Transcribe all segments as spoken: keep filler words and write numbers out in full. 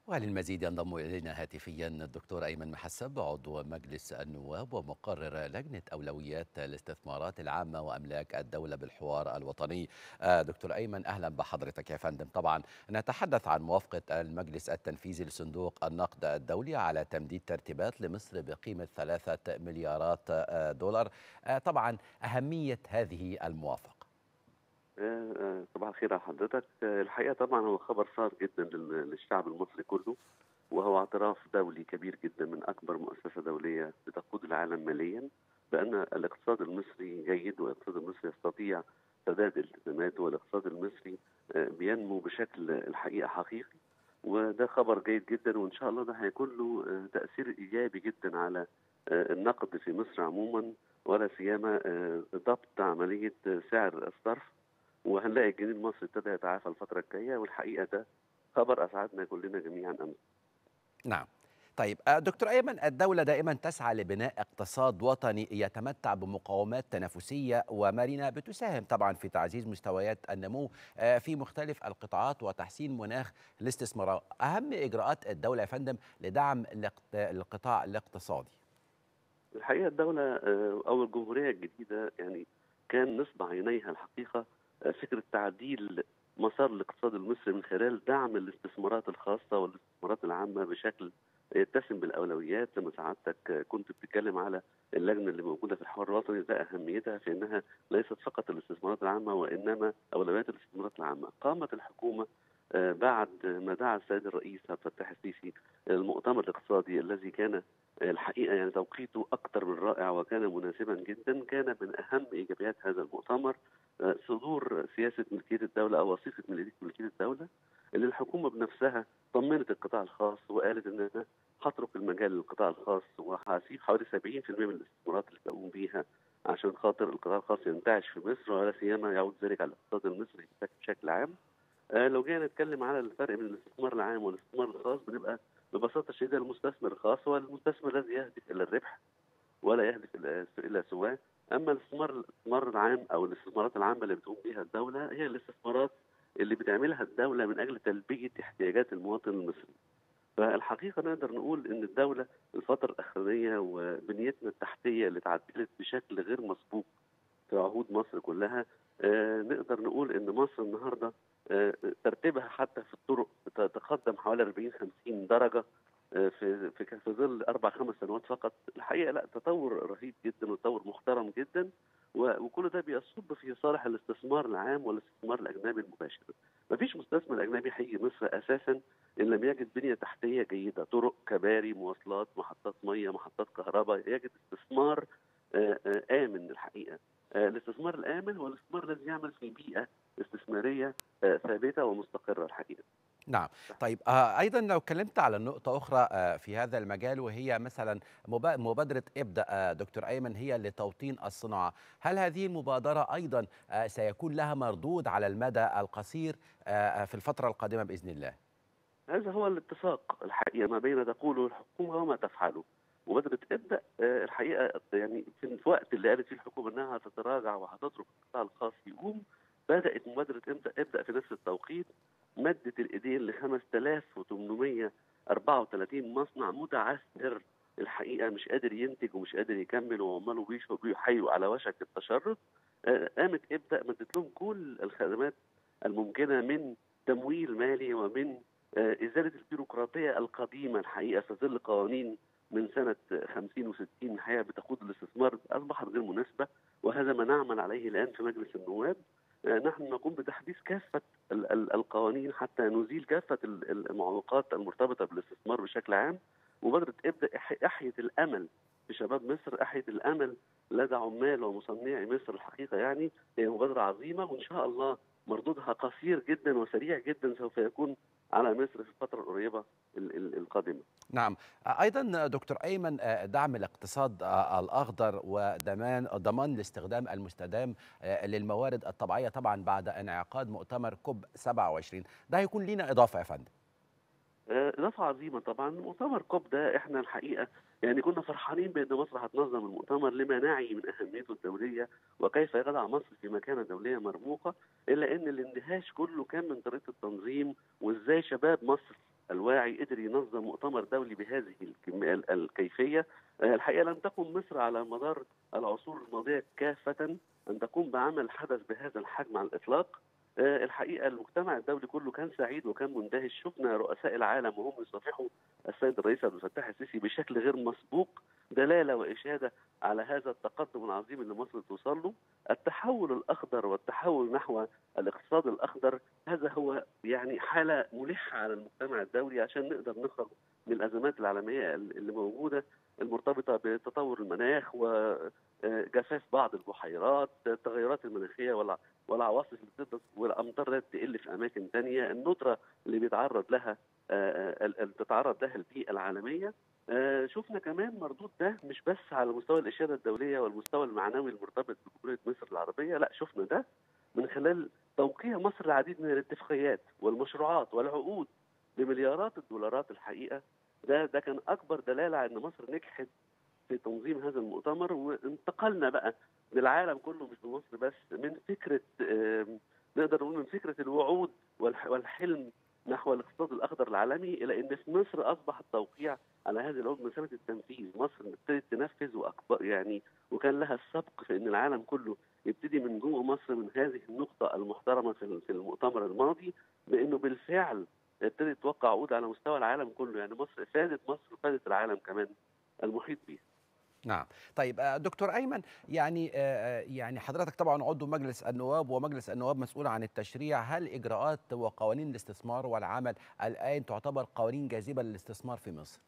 وللمزيد ينضم إلينا هاتفيا الدكتور أيمن محسب عضو مجلس النواب ومقرر لجنة أولويات الاستثمارات العامة وأملاك الدولة بالحوار الوطني. آه، دكتور أيمن، أهلا بحضرتك يا فندم. طبعا نتحدث عن موافقة المجلس التنفيذي لصندوق النقد الدولي على تمديد ترتيبات لمصر بقيمة ثلاثة مليارات آه، دولار. آه، طبعا أهمية هذه الموافقة. آه، آه، صباح الخير على حضرتك. آه، الحقيقة طبعا هو خبر صار جدا لل- للشعب المصري كله، وهو اعتراف دولي كبير جدا من أكبر مؤسسة دولية بتقود العالم ماليا بأن الاقتصاد المصري جيد، والاقتصاد المصري يستطيع سداد التزاماته، والاقتصاد المصري آه، بينمو بشكل الحقيقة حقيقي. وده خبر جيد جدا، وإن شاء الله ده هيكون له آه، تأثير إيجابي جدا على آه، النقد في مصر عموما، ولا سيما آه، ضبط عملية آه، سعر الصرف. وهنلاقي الجنيه المصري ابتدى يتعافى الفترة الجاية، والحقيقة ده خبر أسعدنا كلنا جميعا أمس. نعم. طيب آه، دكتور أيمن، الدولة دائما تسعى لبناء اقتصاد وطني يتمتع بمقومات تنافسية ومرنة بتساهم طبعا في تعزيز مستويات النمو آه، في مختلف القطاعات وتحسين مناخ الاستثمار. أهم إجراءات الدولة يا فندم لدعم الاقت- القطاع الاقتصادي؟ الحقيقة الدولة آه، أو الجمهورية الجديدة يعني كان نصب عينيها الحقيقة آه، فكرة تعديل مسار الاقتصاد المصري من خلال دعم الاستثمارات الخاصة والاستثمارات العامة بشكل يتسم بالأولويات. زي ما سعادتك آه، كنت بتتكلم على اللجنة اللي موجودة في الحوار الوطني، ده أهميتها في أنها ليست فقط الاستثمارات العامة، وإنما أولويات الاستثمارات العامة. قامت الحكومة آه، بعد ما دعا السيد الرئيس عبد الفتاح السيسي المؤتمر الاقتصادي الذي كان الحقيقه يعني توقيته اكثر من رائع وكان مناسبا جدا. كان من اهم ايجابيات هذا المؤتمر آه، صدور سياسه ملكيه الدوله او وثيقه ملكيه الدوله، اللي الحكومه بنفسها طمنت القطاع الخاص وقالت ان انا هترك المجال للقطاع الخاص، وهسيب حوالي سبعين في المئة من الاستثمارات اللي بقوم بيها عشان خاطر القطاع الخاص ينتعش في مصر، ولا سيما يعود ذلك على الاقتصاد المصري بشكل عام. آه، لو جينا نتكلم على الفرق بين الاستثمار العام والاستثمار الخاص، بنبقى ببساطة شديدة المستثمر الخاص هو المستثمر الذي يهدف إلى الربح ولا يهدف إلى إلى سواه. أما الاستثمار الاستثمار العام أو الاستثمارات العامة اللي بتقوم بها الدولة هي الاستثمارات اللي بتعملها الدولة من أجل تلبية احتياجات المواطن المصري. فالحقيقة نقدر نقول إن الدولة الفترة الأخرانية وبنيتنا التحتية اللي اتعدلت بشكل غير مسبوق في عهود مصر كلها. آه، نقدر نقول ان مصر النهارده آه، ترتيبها حتى في الطرق تقدم حوالي أربعين خمسين درجه آه، في في في ظل اربع خمس سنوات فقط. الحقيقه لا، تطور رهيب جدا وتطور محترم جدا، و- وكل ده بيصب في صالح الاستثمار العام والاستثمار الاجنبي المباشر. مفيش مستثمر اجنبي هيجي مصر اساسا ان لم يجد بنيه تحتيه جيده، طرق، كباري، مواصلات، محطات ميه، محطات كهرباء. يجد استثمار آه، آه، امن الحقيقه. آه، الاستثمار الآمن هو الاستثمار الذي يعمل في بيئة استثمارية آه، ثابتة ومستقرة الحقيقة. نعم. طيب آه، أيضا لو اتكلمت على نقطة أخرى آه، في هذا المجال، وهي مثلا مبا- مبادرة ابدأ آه، دكتور أيمن، هي لتوطين الصناعة. هل هذه المبادرة أيضا آه، سيكون لها مردود على المدى القصير آه، آه، في الفترة القادمة بإذن الله؟ هذا هو الاتفاق الحقيقة ما بين تقوله الحكومة وما تفعله. مبادرة ابدأ آه، الحقيقة يعني في الوقت اللي قالت فيه الحكومة أنها هتتراجع وهتترك القطاع الخاص يقوم، بدأت مبادرة ابدأ ابدأ في نفس التوقيت، مدت الإيدين ل خمسة آلاف وثمانمئة وأربعة وثلاثين مصنع متعثر الحقيقة، مش قادر ينتج ومش قادر يكمل، وعماله بيشوا بيحيوا على وشك التشرد. آه، قامت ابدأ مدت لهم كل الخدمات الممكنة من تمويل مالي ومن آه، إزالة البيروقراطية القديمة الحقيقة في ظل قوانين من سنة خمسين وستين الحقيقة بتقود الاستثمار أصبحت غير مناسبة. وهذا ما نعمل عليه الآن في مجلس النواب. آه، نحن نقوم بتحديث كافة ال- ال- القوانين حتى نزيل كافة ال- ال- المعوقات المرتبطة بالاستثمار بشكل عام. مبادرة ابدأ إح- أحيت الأمل في شباب مصر، أحيت الأمل لدى عمال ومصنعي مصر الحقيقة. يعني هي مبادرة عظيمة، وإن شاء الله مردودها قصير جدا وسريع جدا سوف يكون على مصر في الفترة القريبة ال- ال- القادمة. نعم. أيضا دكتور أيمن، آه، دعم الاقتصاد آه، الأخضر وضمان ضمان الاستخدام المستدام آه، للموارد الطبيعية، طبعا بعد انعقاد مؤتمر كوب سبعة وعشرين، ده هيكون لينا إضافة يا فندم. آه، إضافة عظيمة طبعا. مؤتمر كوب ده إحنا الحقيقة يعني كنا فرحانين بأن مصر هتنظم المؤتمر لما نعي من أهميته الدولية وكيف يضع مصر في مكانة دولية مرموقة. إلا أن الاندهاش كله كان من طريقة التنظيم، وإزاي شباب مصر الواعي قدر قدر ينظم مؤتمر دولي بهذه الكم- ال- الكيفية. آه، الحقيقة لم تكن مصر على مدار العصور الماضية كافة أن تقوم بعمل حدث بهذا الحجم على الإطلاق. آه، الحقيقة المجتمع الدولي كله كان سعيد وكان مندهش. شفنا رؤساء العالم وهم يصافحوا السيد الرئيس عبد الفتاح السيسي بشكل غير مسبوق، دلالة وإشادة على هذا التقدم العظيم اللي مصر توصل له. التحول الأخضر والتحول نحو الاقتصاد الأخضر، هذا هو يعني حالة ملحة على المجتمع الدولي عشان نقدر نخرج من الأزمات العالمية اللي موجودة المرتبطة بتطور المناخ وجفاف بعض البحيرات، التغيرات المناخية والع- والعواصف اللي بتبدأ والأمطار لا تقل في أماكن تانية، الندرة اللي بيتعرض لها آه، ال- ال- تتعرض لها البيئة العالمية. آه، شفنا كمان مردود ده مش بس على مستوى الإشادة الدولية والمستوى المعنوي المرتبط بجمهورية مصر العربية، لا شفنا ده من خلال توقيع مصر العديد من الاتفاقيات والمشروعات والعقود بمليارات الدولارات. الحقيقة ده ده كان أكبر دلالة على أن مصر نجحت في تنظيم هذا المؤتمر، وانتقلنا بقى للعالم كله مش لمصر بس من فكرة آم، نقدر نقول من فكرة الوعود والح- والحلم نحو الاقتصاد الأخضر العالمي إلى أن في مصر أصبح التوقيع على هذه العقود مسافة التنفيذ. مصر ابتدت تنفذ وأكبر يعني، وكان لها السبق في أن العالم كله يبتدي من جوه مصر من هذه النقطة المحترمة في في المؤتمر الماضي، بأنه بالفعل ابتدت توقع عقود على مستوى العالم كله. يعني مصر فادت مصر وفادت العالم كمان المحيط بها. نعم. طيب آه، دكتور أيمن، يعني آه، آه، يعني حضرتك طبعا عضو مجلس النواب، ومجلس النواب مسؤول عن التشريع. هل إجراءات وقوانين الاستثمار والعمل الآن تعتبر قوانين جاذبة للاستثمار في مصر؟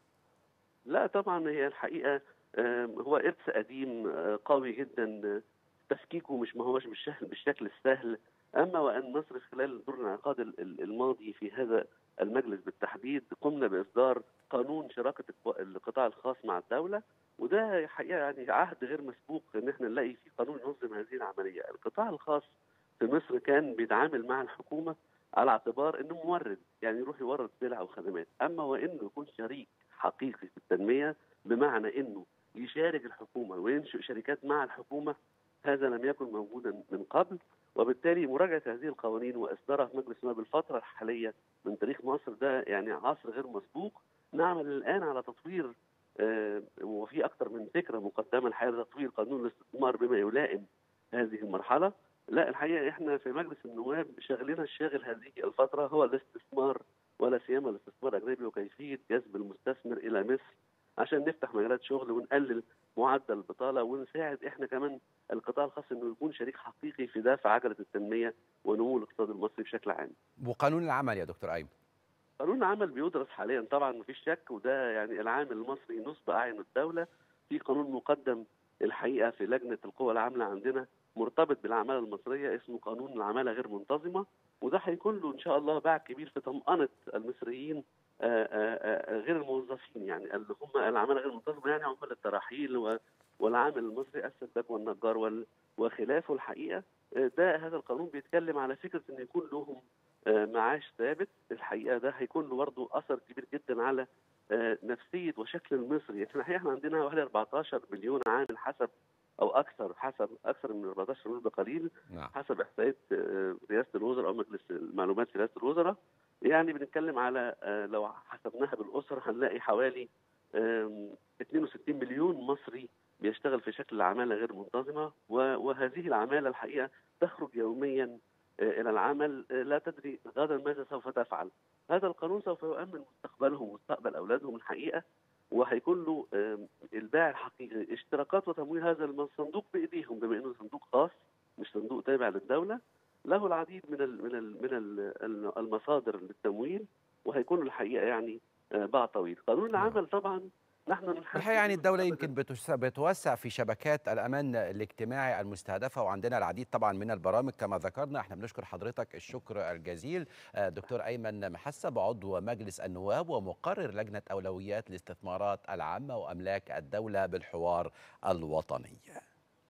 لا طبعا، هي الحقيقة آم، هو إرث قديم آه، قوي جدا. آه، تفكيكه مش ما هوش بالشكل بالشكل السهل. أما وأن مصر خلال دور الانعقاد ال- ال- الماضي في هذا المجلس بالتحديد قمنا بإصدار قانون شراكة الق- القطاع الخاص مع الدولة، وده حقيقة يعني عهد غير مسبوق إن احنا نلاقي فيه قانون ينظم هذه العملية. القطاع الخاص في مصر كان بيتعامل مع الحكومة على اعتبار إنه مورد، يعني يروح يورد سلع وخدمات، أما وإنه يكون شريك حقيقي في التنمية، بمعنى انه يشارك الحكومه وينشئ شركات مع الحكومه، هذا لم يكن موجودا من قبل. وبالتالي مراجعه هذه القوانين واصدارها في مجلس النواب الفتره الحاليه من تاريخ مصر ده يعني عصر غير مسبوق. نعمل الان على تطوير آه، وفي اكثر من فكره مقدمه الحقيقه لتطوير قانون الاستثمار بما يلائم هذه المرحله. لا الحقيقه احنا في مجلس النواب شغلنا الشاغل هذه الفتره هو الاستثمار، ولا سيما الاستثمار الاجنبي وكيفيه جذب المستثمر الى مصر عشان نفتح مجالات شغل ونقلل معدل البطاله ونساعد احنا كمان القطاع الخاص انه يكون شريك حقيقي في دفع عجله التنميه ونمو الاقتصاد المصري بشكل عام. وقانون العمل يا دكتور أيمن؟ قانون العمل بيدرس حاليا طبعا مفيش شك، وده يعني العامل المصري نصب اعين الدوله. في قانون مقدم الحقيقه في لجنه القوى العامله عندنا مرتبط بالعماله المصريه اسمه قانون العماله غير منتظمه، وده هيكون له ان شاء الله باع كبير في طمانه المصريين آآ آآ غير الموظفين، يعني اللي هم العماله غير منتظمه يعني عمال التراحيل و- والعامل المصري السباك والنجار وال- وخلافه. الحقيقه آه، ده هذا القانون بيتكلم على فكره ان يكون لهم آه، معاش ثابت. الحقيقه ده هيكون له برضه اثر كبير جدا على آه، نفسيه وشكل المصري. احنا الحقيقه احنا عندنا حوالي أربعة عشر مليون عامل حسب او اكثر حسب اكثر من أربعة عشر مليون بقليل نعم. حسب احصائيه آه، رئاسه الوزراء او مجلس المعلومات في رئاسه الوزراء. يعني بنتكلم على آه، لو حسبناها بالاسره هنلاقي حوالي آم، اثنين وستين مليون مصري بيشتغل في شكل عماله غير منتظمه، و- وهذه العماله الحقيقه تخرج يوميا آه، الى العمل، آه، لا تدري غدا ماذا سوف تفعل. هذا القانون سوف يؤمن مستقبلهم ومستقبل اولادهم الحقيقه، وهيكون له آم، الباع الحقيقي اشتراكات وتمويل هذا الصندوق بايديهم، بما انه صندوق خاص مش صندوق تابع للدوله، له العديد من ال من ال من ال المصادر للتمويل، وهيكون له الحقيقه يعني آه، باع طويل. قانون نعم. العمل طبعا نحن نحس والحقيقة يعني انه الدولة أبداً يمكن بتوس- بتوسع في شبكات الأمان الاجتماعي المستهدفة، وعندنا العديد طبعا من البرامج كما ذكرنا. احنا بنشكر حضرتك الشكر الجزيل آه، دكتور أيمن محسب، عضو مجلس النواب ومقرر لجنة أولويات الاستثمارات العامة وأملاك الدولة بالحوار الوطني.